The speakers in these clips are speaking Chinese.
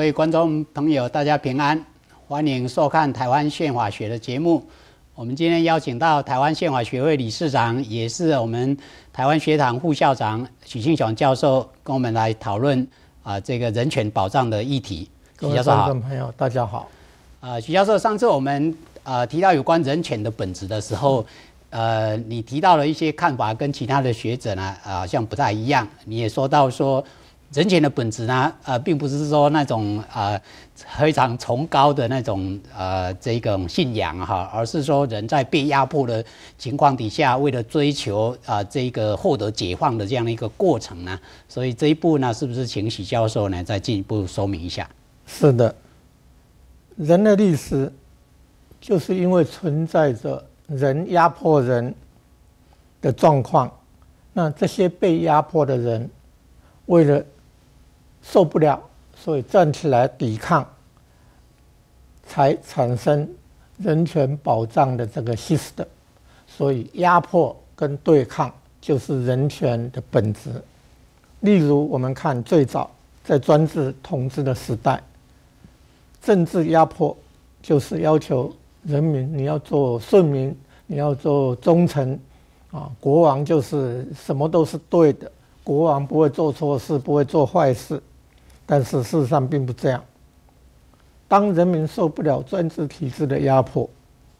位观众朋友，大家平安，欢迎收看台湾宪法学的节目。我们今天邀请到台湾宪法学会理事长，也是我们台湾学堂副校长许庆雄教授，跟我们来讨论这个人权保障的议题。 各位观众朋友，大家好。 许教授，上次我们提到有关人权的本质的时候，你提到了一些看法，跟其他的学者呢，好像不太一样。你也说到说，人权的本质呢，并不是说那种非常崇高的那种这种信仰哈，而是说人在被压迫的情况底下，为了追求这个获得解放的这样的一个过程呢。所以这一步呢，是不是请许教授呢再进一步说明一下？ 是的，人的历史就是因为存在着人压迫人的状况，那这些被压迫的人为了受不了，所以站起来抵抗，才产生人权保障的这个 system。所以压迫跟对抗就是人权的本质。例如我们看最早在专制统治的时代，政治压迫就是要求人民你要做顺民，你要做忠臣国王就是什么都是对的，国王不会做错事，不会做坏事。但是事实上并不这样。当人民受不了专制体制的压迫，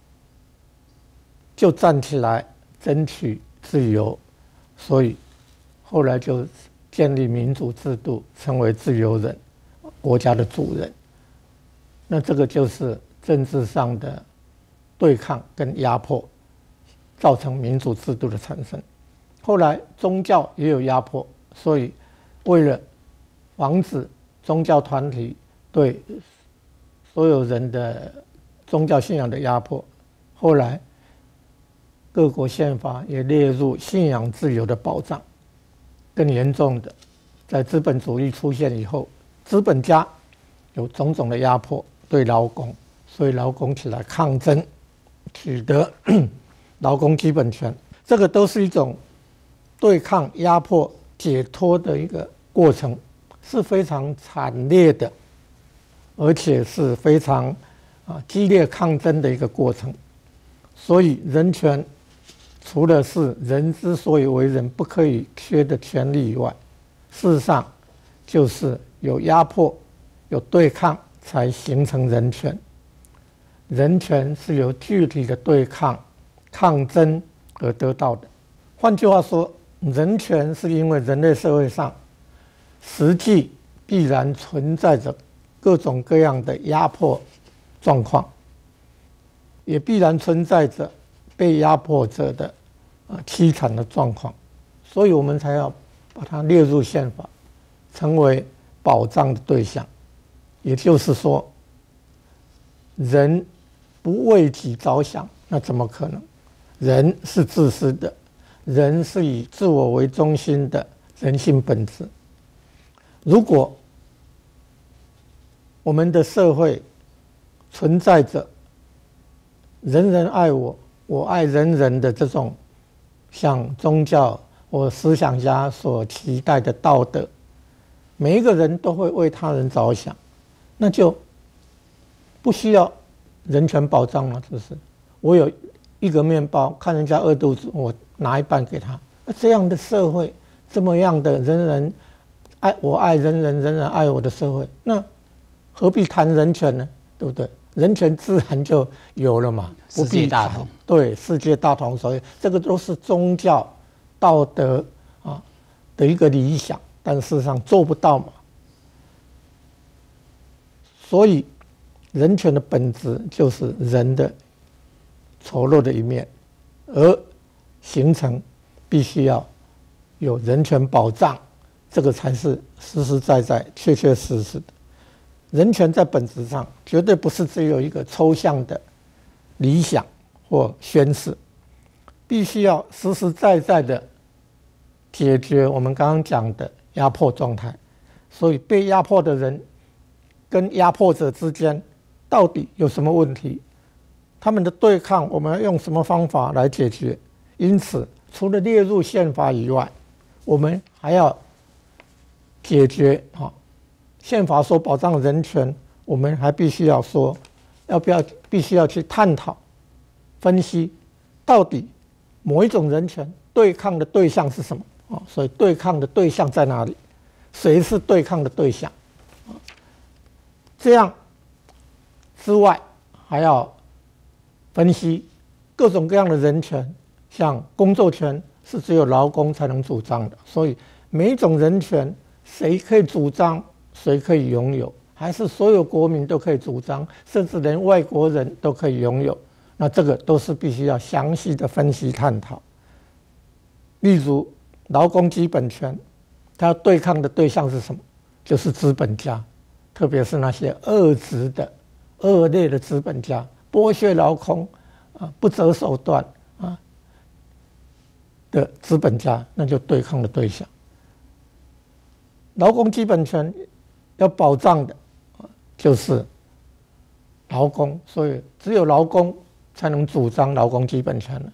就站起来争取自由，所以后来就建立民主制度，成为自由人，国家的主人。那这个就是政治上的对抗跟压迫，造成民主制度的产生。后来宗教也有压迫，所以为了防止宗教团体对所有人的宗教信仰的压迫，后来各国宪法也列入信仰自由的保障。更严重的，在资本主义出现以后，资本家有种种的压迫对劳工，所以劳工起来抗争，取得劳工基本权，这个都是一种对抗压迫解脱的一个过程，是非常惨烈的，而且是非常激烈抗争的一个过程。所以人权除了是人之所以为人不可以缺的权利以外，事实上就是有压迫有对抗才形成人权。人权是由具体的对抗抗争而得到的。换句话说，人权是因为人类社会上实际必然存在着各种各样的压迫状况，也必然存在着被压迫者的凄惨的状况，所以我们才要把它列入宪法，成为保障的对象。也就是说，人不为己着想，那怎么可能？人是自私的，人是以自我为中心的人性本质。如果我们的社会存在着人人爱我，我爱人人的这种像宗教或思想家所期待的道德，每一个人都会为他人着想，那就不需要人权保障了，是不是？我有一个面包，看人家饿肚子，我拿一半给他。这样的社会，这么样的人人爱我爱人人，人人爱我的社会，那何必谈人权呢？对不对？人权自然就有了嘛， 世界大同。 对，世界大同，所以这个都是宗教道德的一个理想，但事实上做不到嘛。所以人权的本质就是人的丑陋的一面，而形成必须要有人权保障，这个才是实实在在确确实实的。人权在本质上绝对不是只有一个抽象的理想或宣示，必须要实实在在的解决我们刚刚讲的压迫状态。所以被压迫的人跟压迫者之间到底有什么问题，他们的对抗我们要用什么方法来解决。因此除了列入宪法以外，我们还要解决宪法所保障的人权，我们还必须要说，必须要去探讨、分析，到底某一种人权对抗的对象是什么啊？所以对抗的对象在哪里？谁是对抗的对象？这样之外，还要分析各种各样的人权，像工作权是只有劳工才能主张的，所以每一种人权谁可以主张，谁可以拥有，还是所有国民都可以主张，甚至连外国人都可以拥有，那这个都是必须要详细的分析探讨。例如劳工基本权，它对抗的对象是什么？就是资本家，特别是那些恶质的、恶劣的资本家，剥削劳工不择手段的资本家，那就对抗的对象。劳工基本权要保障的就是劳工，所以只有劳工才能主张劳工基本权了。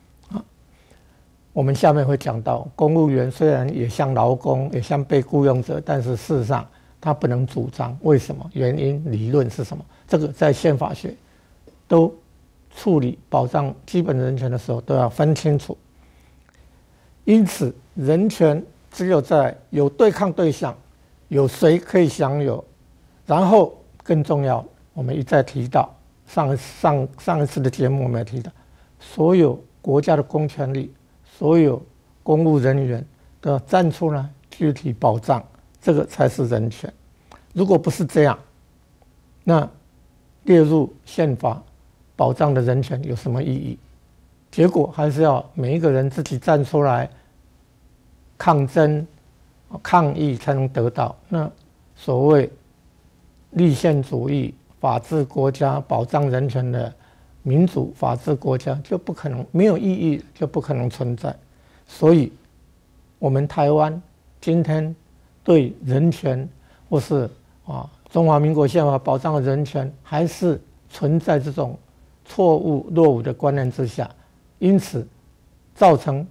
我们下面会讲到，公务员虽然也像劳工，也像被雇佣者，但是事实上他不能主张。为什么？原因、理论是什么？这个在宪法学都处理保障基本人权的时候都要分清楚。因此，人权只有在有对抗对象，有谁可以享有，然后更重要，我们一再提到，上一次的节目我们也提到，所有国家的公权力，所有公务人员都要站出来具体保障，这个才是人权。如果不是这样，那列入宪法保障的人权有什么意义？结果还是要每一个人自己站出来抗争、抗议才能得到。那所谓立宪主义、法治国家、保障人权的民主法治国家就不可能没有意义，就不可能存在。所以，我们台湾今天对人权或是中华民国宪法保障的人权，还是存在这种错误落伍的观念之下，因此造成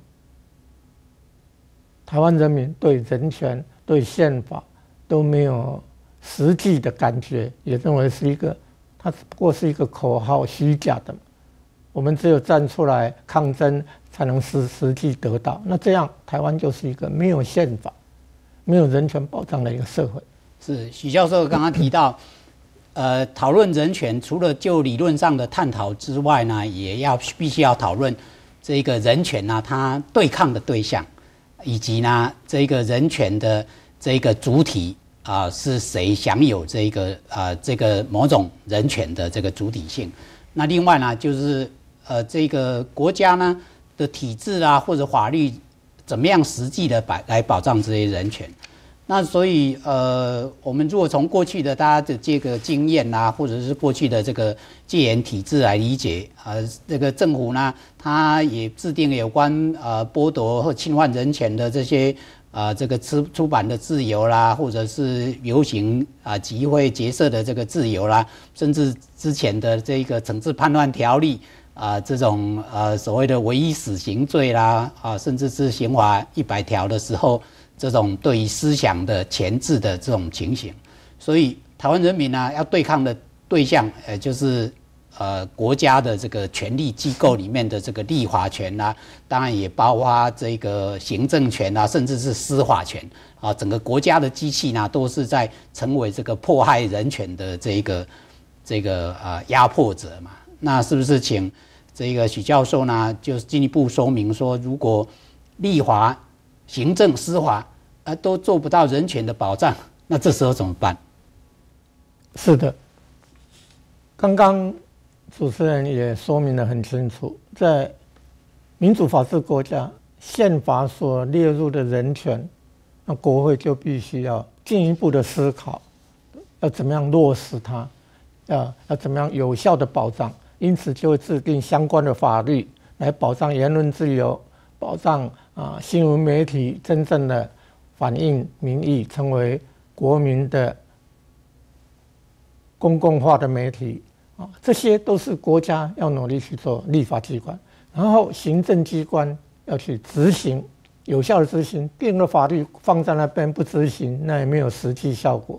台湾人民对人权、对宪法都没有实际的感觉，也认为是它不过是一个口号，虚假的。我们只有站出来抗争，才能实际得到。那这样，台湾就是一个没有宪法、没有人权保障的一个社会。 是许教授刚刚提到，讨论人权，除了就理论上的探讨之外呢，也必须要讨论这个人权呢，它对抗的对象，以及呢这个人权的这个主体是谁享有这个某种人权的这个主体性。那另外呢，就是这个国家呢的体制或者法律怎么样实际的来保障这些人权。那所以我们如果从过去的大家的这个经验或者是过去的这个戒严体制来理解，这个政府呢，它也制定有关剥夺或侵犯人权的这些这个出版的自由啦，或者是游行集会结社的这个自由啦，甚至之前的这个惩治叛乱条例这种所谓的唯一死刑罪啦甚至是刑法100条的时候，这种对于思想的钳制的这种情形。所以台湾人民呢要对抗的对象就是国家的这个权力机构里面的这个立法权当然也包括这个行政权甚至是司法权整个国家的机器呢都是在成为这个迫害人权的这个压迫者嘛。那是不是请这个许教授呢就进一步说明说，如果立法、行政、司法都做不到人权的保障，那这时候怎么办？ 是的，刚刚主持人也说明得很清楚，在民主法治国家，宪法所列入的人权，那国会就必须要进一步的思考，要怎么样落实它，要怎么样有效的保障，因此就会制定相关的法律来保障言论自由，保障新闻媒体真正的反映民意，成为国民的公共化的媒体这些都是国家要努力去做立法机关，然后行政机关要去执行，有效的执行，定了法律放在那边不执行，那也没有实际效果。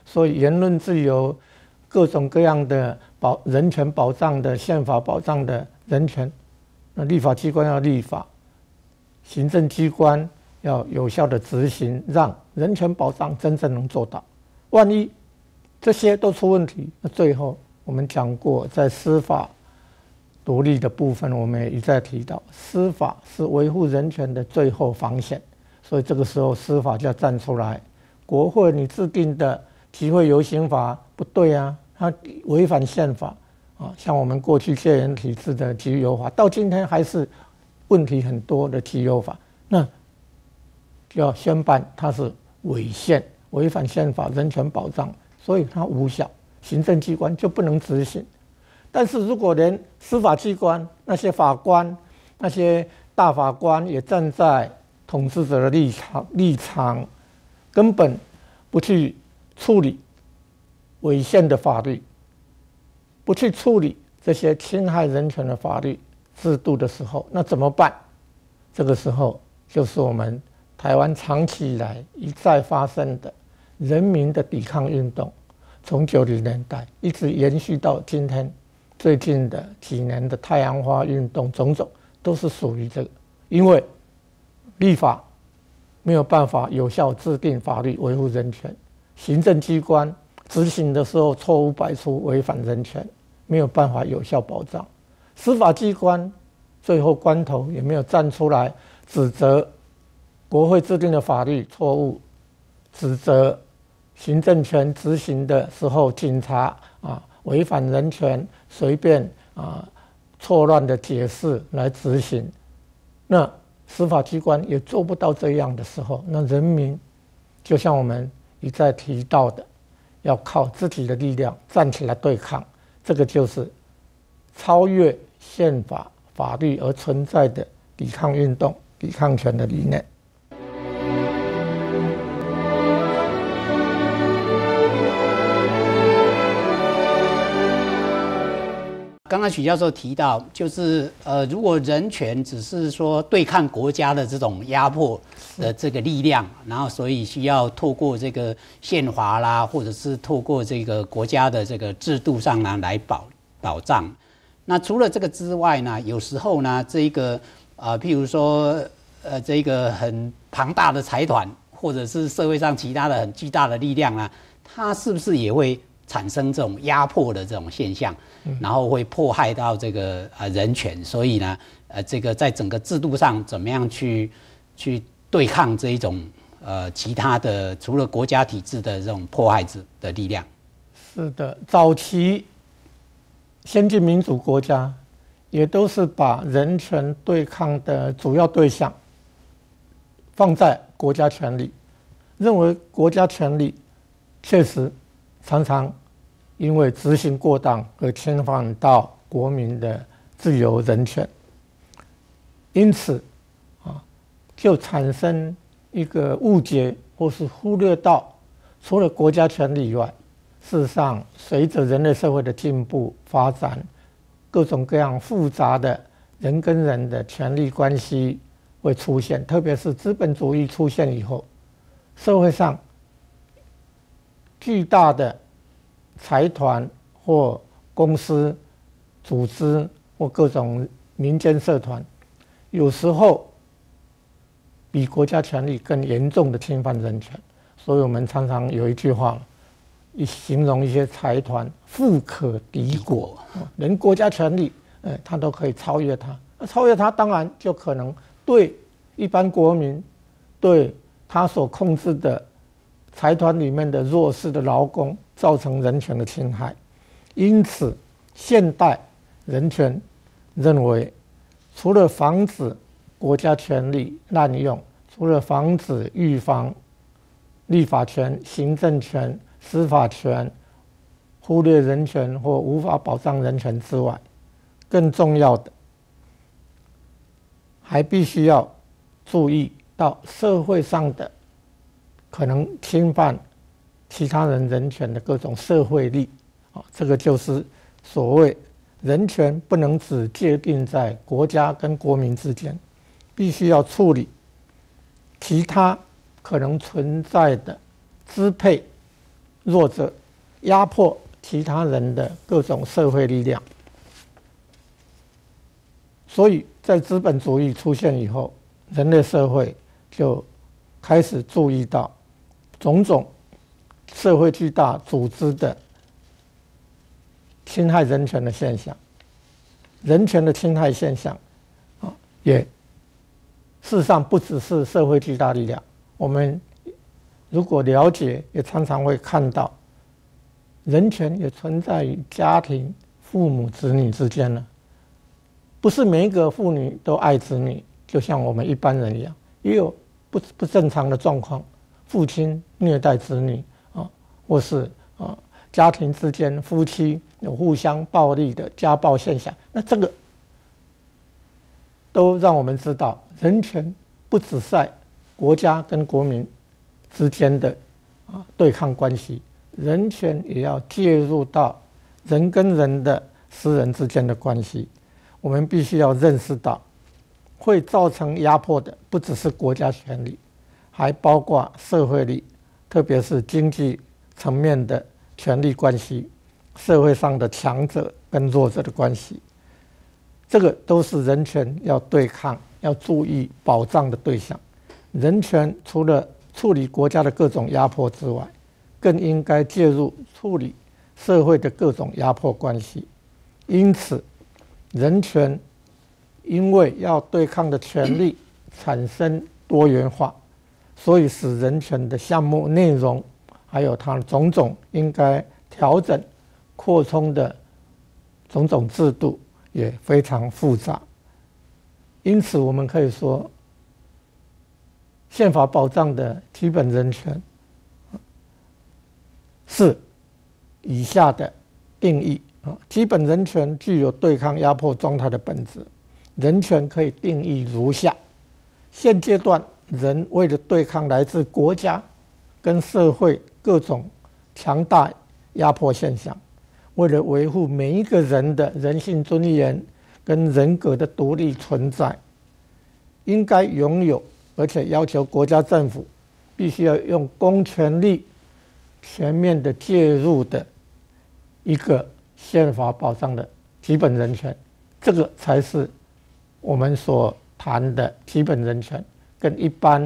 所以言论自由、各种各样的人权保障的、宪法保障的人权，那立法机关要立法，行政机关要有效的执行，让人权保障真正能做到。万一这些都出问题，那最后我们讲过，在司法独立的部分，我们也一再提到，司法是维护人权的最后防线。所以这个时候，司法就要站出来。国会你制定的集会游行法不对啊，它违反宪法啊。像我们过去戒严体制的集邮法，到今天还是问题很多的集邮法，那就要宣判它是违宪，违反宪法人权保障，所以它无效，行政机关就不能执行。但是如果连司法机关那些法官、那些大法官也站在统治者的立场，根本不去处理违宪的法律，不去处理这些侵害人权的法律制度的时候，那怎么办？这个时候就是我们台湾长期以来一再发生的人民的抵抗运动，从90年代一直延续到今天，最近的几年的太阳花运动，种种都是属于这个，因为立法没有办法有效制定法律维护人权，行政机关执行的时候错误百出，违反人权，没有办法有效保障。司法机关最后关头也没有站出来指责国会制定的法律错误，指责行政权执行的时候警察违反人权，随便错乱的解释来执行。那司法机关也做不到这样的时候，那人民就像我们一再提到的，要靠自己的力量站起来对抗，这个就是超越宪法法律而存在的抵抗运动、抵抗权的理念。 刚刚许教授提到，就是如果人权只是说对抗国家的这种压迫的这个力量，然后所以需要透过这个宪法啦，或者是透过这个国家的这个制度上呢来保障。那除了这个之外呢，有时候呢，这个譬如说这个很庞大的财团，或者是社会上其他的很巨大的力量呢，它是不是也会产生这种压迫的这种现象？然后会迫害到这个人权，所以呢，这个在整个制度上怎么样去对抗这一种其他的除了国家体制的这种迫害的力量？ 是的，早期先进民主国家也都是把人权对抗的主要对象放在国家权力，认为国家权力确实常常因为执行过当而侵犯到国民的自由人权，因此就产生一个误解，或是忽略到除了国家权力以外，事实上随着人类社会的进步发展，各种各样复杂的人跟人的权力关系会出现，特别是资本主义出现以后，社会上巨大的财团或公司、组织或各种民间社团，有时候比国家权力更严重的侵犯人权。所以我们常常有一句话，形容一些财团富可敌国，连国家权力他都可以超越它。超越它当然就可能对一般国民，对他所控制的财团里面的弱势的劳工造成人权的侵害。因此现代人权认为，除了防止国家权力滥用，除了防止预防立法权、行政权、司法权忽略人权或无法保障人权之外，更重要的还必须要注意到社会上的可能侵犯其他人人权的各种社会力，这个就是所谓人权不能只界定在国家跟国民之间，必须要处理其他可能存在的支配弱者，压迫其他人的各种社会力量。所以在资本主义出现以后，人类社会就开始注意到种种社会巨大组织的侵害人权的现象，人权的侵害现象也事实上不只是社会巨大力量，我们如果了解，也常常会看到，人权也存在于家庭、父母、子女之间呢。不是每一个妇女都爱子女，就像我们一般人一样，也有不正常的状况，父亲虐待子女或是家庭之间夫妻有互相暴力的家暴现象。那这个都让我们知道，人权不只在国家跟国民之间的对抗关系，人权也要介入到人跟人的私人之间的关系。我们必须要认识到，会造成压迫的不只是国家权力，还包括社会力，特别是经济层面的权力关系，社会上的强者跟弱者的关系。这个都是人权要对抗、要注意保障的对象。人权除了处理国家的各种压迫之外，更应该介入处理社会的各种压迫关系。因此，人权因为要对抗的权利产生多元化，所以使人权的项目内容还有它种种应该调整、扩充的种种制度也非常复杂。因此，我们可以说，宪法保障的基本人权是以下的定义。基本人权具有对抗压迫状态的本质，人权可以定义如下：现阶段，人为了对抗来自国家跟社会各种强大压迫现象，为了维护每一个人的人性尊严跟人格的独立存在，应该拥有，而且要求国家政府必须要用公权力全面的介入的一个宪法保障的基本人权。这个才是我们所谈的基本人权，跟一般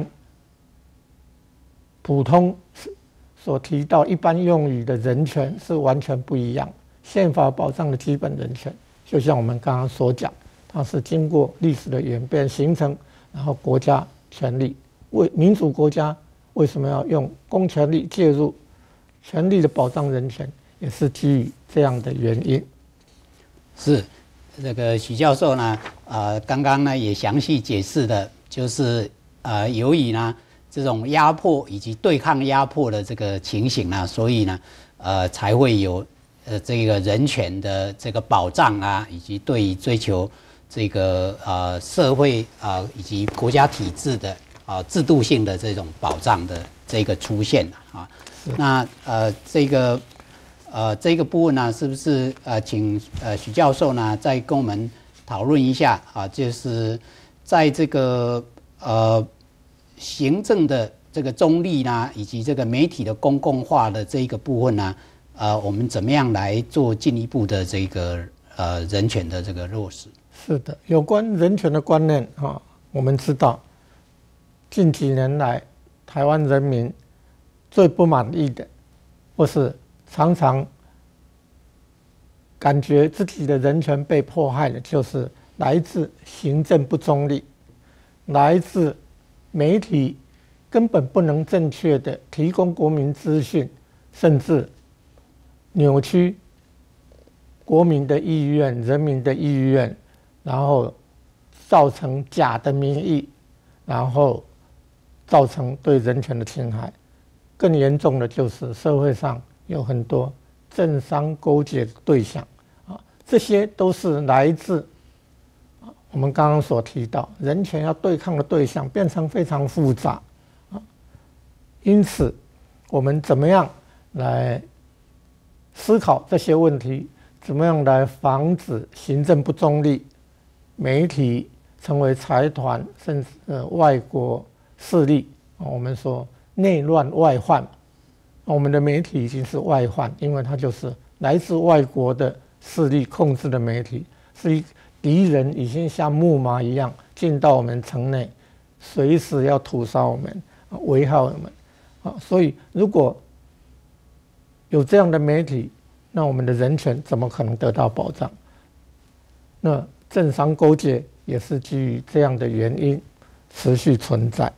普通所提到一般用语的人权是完全不一样。宪法保障的基本人权，就像我们刚刚所讲，它是经过历史的演变形成，然后国家权力，为民主国家为什么要用公权力介入权力的保障人权，也是基于这样的原因。 是这个许教授呢，刚刚呢也详细解释的，就是由于呢这种压迫以及对抗压迫的这个情形呢，所以呢才会有这个人权的这个保障啊，以及对于追求这个社会以及国家体制的制度性的这种保障的这个出现啊。那这个部分呢，是不是请许教授呢再跟我们讨论一下就是在这个行政的这个中立呢，以及这个媒体的公共化的这一个部分呢，我们怎么样来做进一步的这个人权的这个落实？ 是的，有关人权的观念我们知道近几年来台湾人民最不满意的，或是常常感觉自己的人权被迫害的，就是来自行政不中立，来自媒体根本不能正确的提供国民资讯，甚至扭曲国民的意愿、人民的意愿，然后造成假的民意，然后造成对人权的侵害。更严重的就是社会上有很多政商勾结的对象这些都是来自我们刚刚所提到人权要对抗的对象变成非常复杂因此我们怎么样来思考这些问题，怎么样来防止行政不中立，媒体成为财团甚至外国势力我们说内乱外患我们的媒体已经是外患，因为它就是来自外国的势力控制的媒体，是敌人已经像木马一样进到我们城内，随时要屠杀我们、危害我们。所以如果有这样的媒体，那我们的人权怎么可能得到保障？那政商勾结也是基于这样的原因持续存在。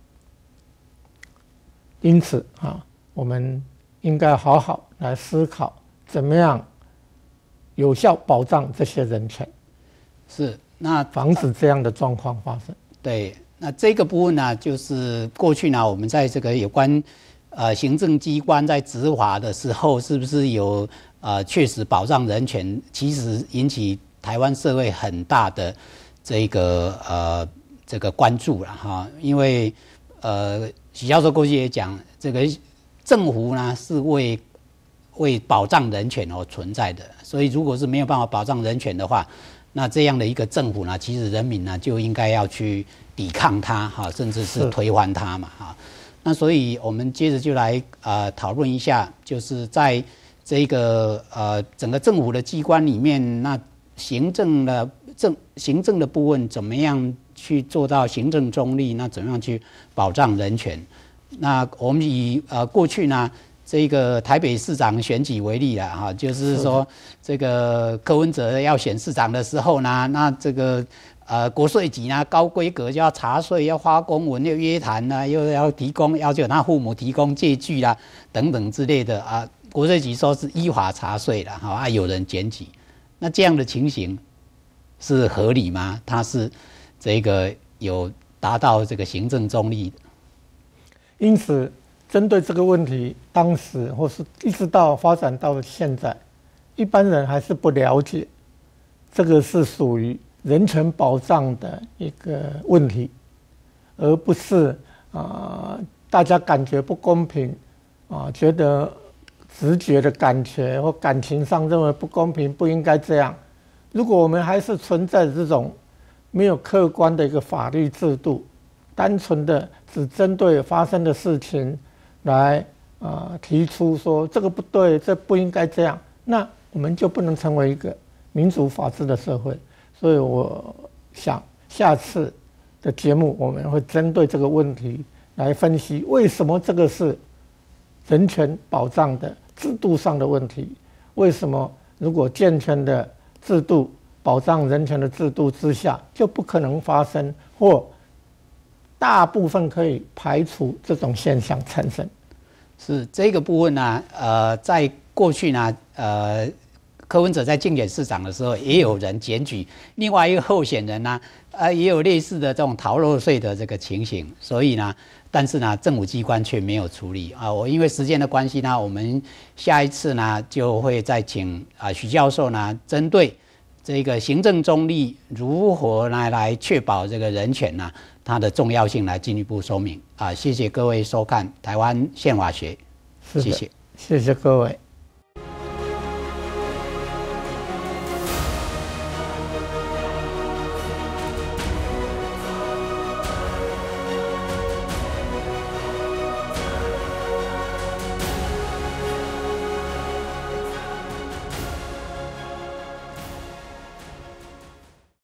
因此我们应该好好来思考，怎么样有效保障这些人权， 是那防止这样的状况发生。 对，那这个部分呢，就是过去呢，我们在这个有关行政机关在执法的时候，是不是有确实保障人权？其实引起台湾社会很大的这个关注了哈，因为许教授过去也讲，这个政府呢是为保障人权而存在的，所以如果是没有办法保障人权的话，那这样的一个政府呢，其实人民呢就应该要去抵抗它哈，甚至是推翻它嘛哈。那所以我们接着就来讨论一下，就是在这个整个政府的机关里面，那行政的部分怎么样去做到行政中立？那怎么样去保障人权？那我们以过去呢这个台北市长选举为例了哈，就是说这个柯文哲要选市长的时候呢，那这个国税局呢高规格就要查税，要发公文，要约谈呢，又要要求他父母提供借据啦等等之类的啊。国税局说是依法查税了哈，有人检举，那这样的情形是合理吗？它是这个有达到这个行政中立的。 因此，针对这个问题，当时或是一直到发展到现在，一般人还是不了解，这个是属于人权保障的一个问题，而不是大家感觉不公平觉得直觉的感觉或感情上认为不公平，不应该这样。如果我们还是存在这种没有客观的一个法律制度，单纯的只针对发生的事情来提出说这个不对，这不应该这样，那我们就不能成为一个民主法治的社会。所以我想下次的节目我们会针对这个问题来分析，为什么这个是人权保障的制度上的问题，为什么如果健全的制度保障人权的制度之下就不可能发生，或大部分可以排除这种现象产生。 是这个部分呢，在过去呢，柯文哲在竞选市长的时候，也有人检举另外一个候选人呢，也有类似的这种逃漏税的这个情形，所以呢，但是呢，政府机关却没有处理我因为时间的关系呢，我们下一次呢就会再请许教授呢，针对这个行政中立如何来确保这个人权呢，它的重要性来进一步说明谢谢各位收看台湾宪法学，谢谢， 谢谢各位。